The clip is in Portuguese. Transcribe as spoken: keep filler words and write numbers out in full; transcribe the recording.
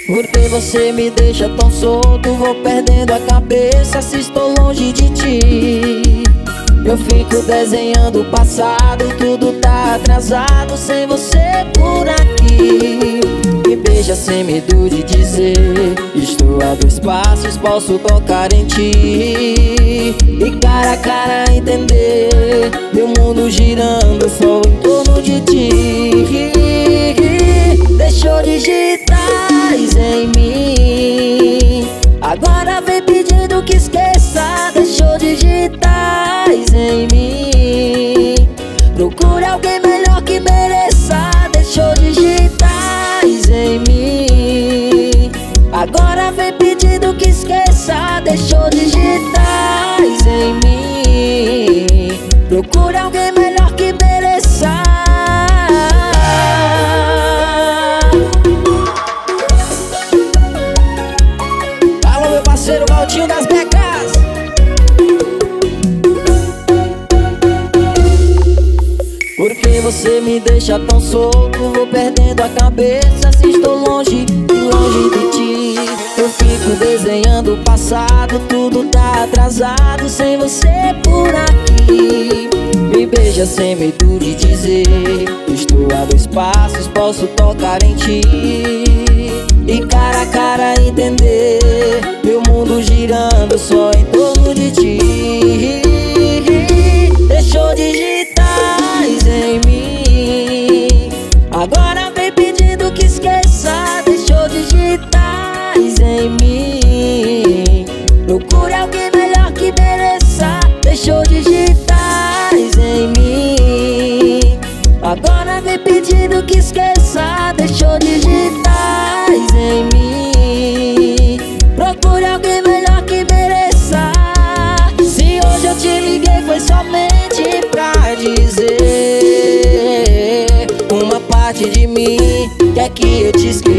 Porque você me deixa tão solto, vou perdendo a cabeça se estou longe de ti. Eu fico desenhando o passado, tudo tá atrasado sem você por aqui. Me beija sem medo de dizer, estou a dois passos, posso tocar em ti. E cara a cara entender, meu mundo girando só em torno de ti. Deixou digitais em mim, agora vem pedindo que esqueça. Deixou digitais em mim, procure alguém melhor que mereça. Deixou digitais em mim, agora vem pedindo que esqueça. Deixou digitais em mim, procure alguém melhor que mereça. Alô, meu parceiro Valtinho das Becas. Porque você me deixa tão solto, vou perdendo a cabeça se estou longe, longe de ti. Eu fico desenhando o passado, tudo tá atrasado sem você por aqui. Me beija sem medo de dizer, estou a dois passos, posso tocar em ti. E cara a cara entender, meu mundo girando só em torno de ti. Deixou digitais em mim, agora vem pedindo que esqueça. Deixou digitais em mim, procure alguém melhor que mereça. Deixou digitais em mim, agora vem pedindo que esqueça. Deixou digitais em mim, procure alguém melhor que mereça. Se hoje eu te liguei foi somente pra dizer, uma parte de mim quer que eu te esqueça.